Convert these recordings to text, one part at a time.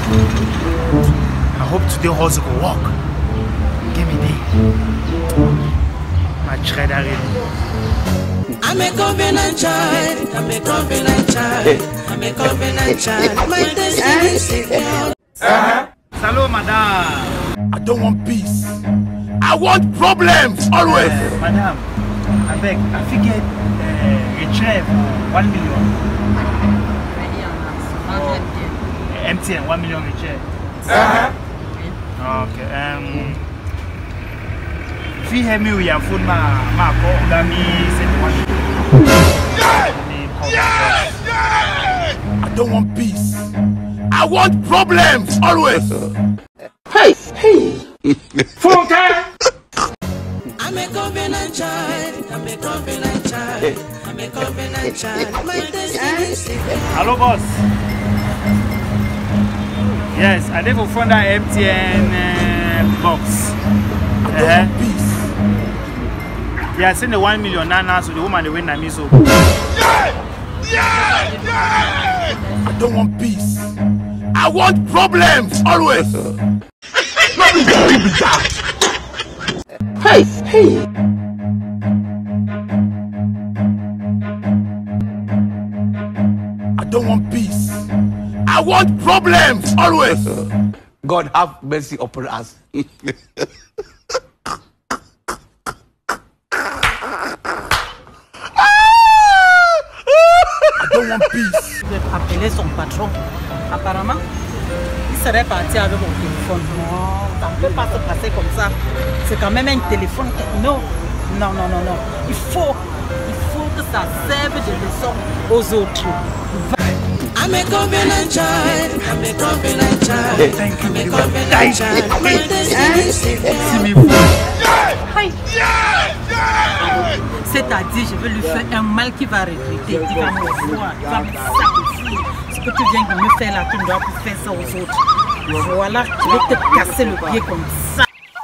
I hope today hustle will work. Give me the my shredder ready. I'm a covenant child. I'm a covenant child. I'm a covenant child. My destiny is secure. Hello, madam. I don't want peace. I want problems always. Madam, I beg, I forget retrieve 1 million. MTN 1 million retrieve. Okay. If you hear me with your phone, ma call me send 1 million. I don't want peace. I want problems always. Hey. Phone time. I'm a covenant child. I'm a covenant child. I'm a covenant child. My destiny is secure. Hello, boss. Yes, I did for fund that MTN box. Peace. Yeah, I send the 1 million now, so the woman they win that me so. I don't want peace. I want problems always. Hey. I don't want peace. I want problems always. God have mercy upon us. I don't want peace. Je vais appeler son patron. Apparemment, il serait parti avec mon téléphone. Non, ça ne peut pas se passer comme ça. C'est quand même un téléphone. Non. Il faut que ça serve de leçon aux autres. I'm a covenant child. I'm a covenant child. Thank you. I'm a covenant child. My destiny is secure. C'est-à-dire, je vais lui faire un mal qui va regretter. Il va me voir, il va me sacrifier. Ce que tu viens de me faire là, tu ne dois plus faire ça aux autres. Voilà, je vais te casser le pied comme ça.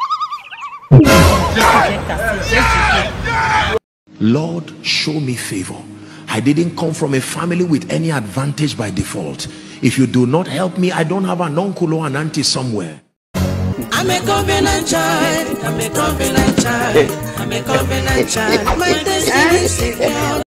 Lord, show me favor. I didn't come from a family with any advantage by default. If you do not help me, I don't have an uncle or an auntie somewhere. I'm a covenant child. I'm a covenant child. I'm a covenant child. My destiny is secure.